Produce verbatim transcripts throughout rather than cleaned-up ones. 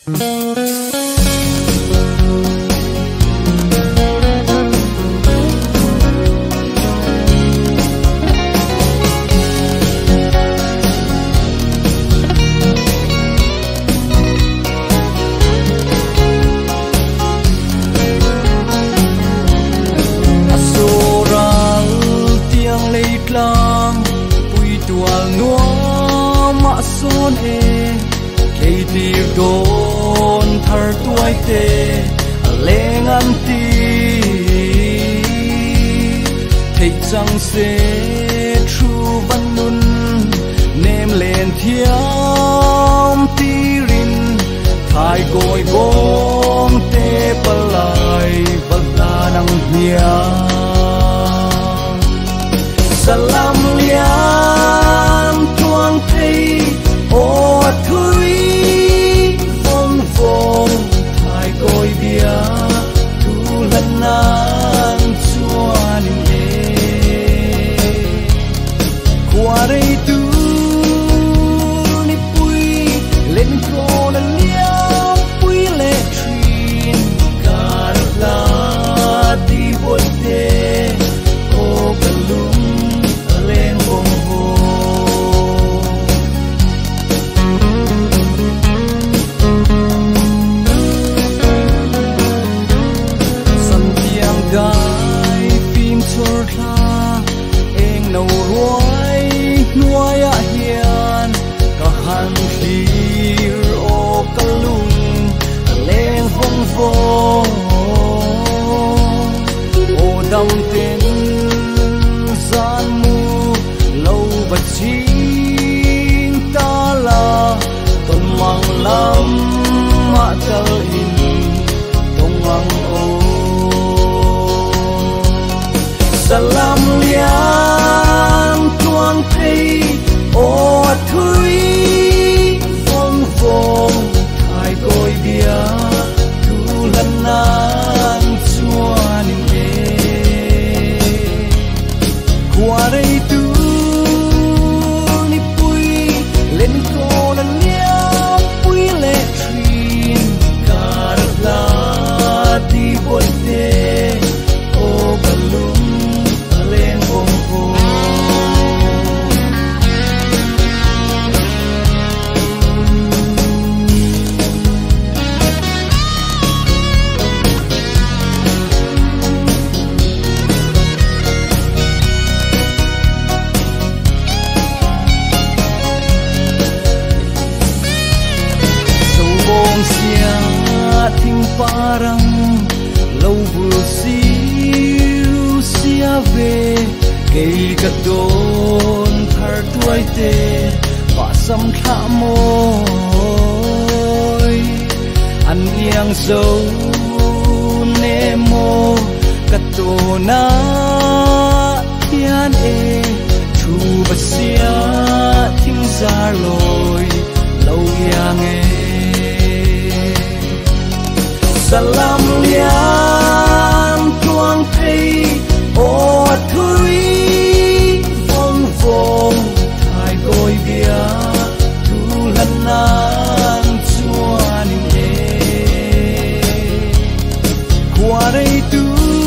Chẳng sẽ tru văn nun nem lên thiam tirin thai goi bom te palai valla nang hia salam lian tuang thei o thui vong vong thai goi bia tu lần nan chuan qua đây tu ni pui lên con lia pui le trin cả la đi bồi thế ô kalung lên bông hồ sân tiang gai phim chor tha eng nâu ruai nuôi a hiền cả hàng khir ô kalung lên vong vô ô đâm tên gian mu lâu vật chín ta là tôn mang lắm mà tơ in tôn mang ô salam lian tuang thei o thui vong vong thai goi bia tu lần nan chuan in e qua đây tu ni pui lên con lia pui le trin cả la đi bồi thế o kalung lên bông hồ thinh parang lâu vừa siêu xia về cây cát đôn thar tuai te và sâm thả môi ăn yang dâu nemo cát đô na thiên e chu bát xia thinh ra lối lâu yang e salam lian tuang thei o thui vong vong thai goi bia tu lần nan chuan in e qua đây tu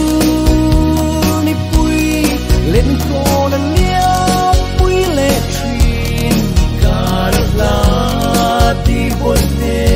ni pui lên con lia pui le trin cả la đi bồi thế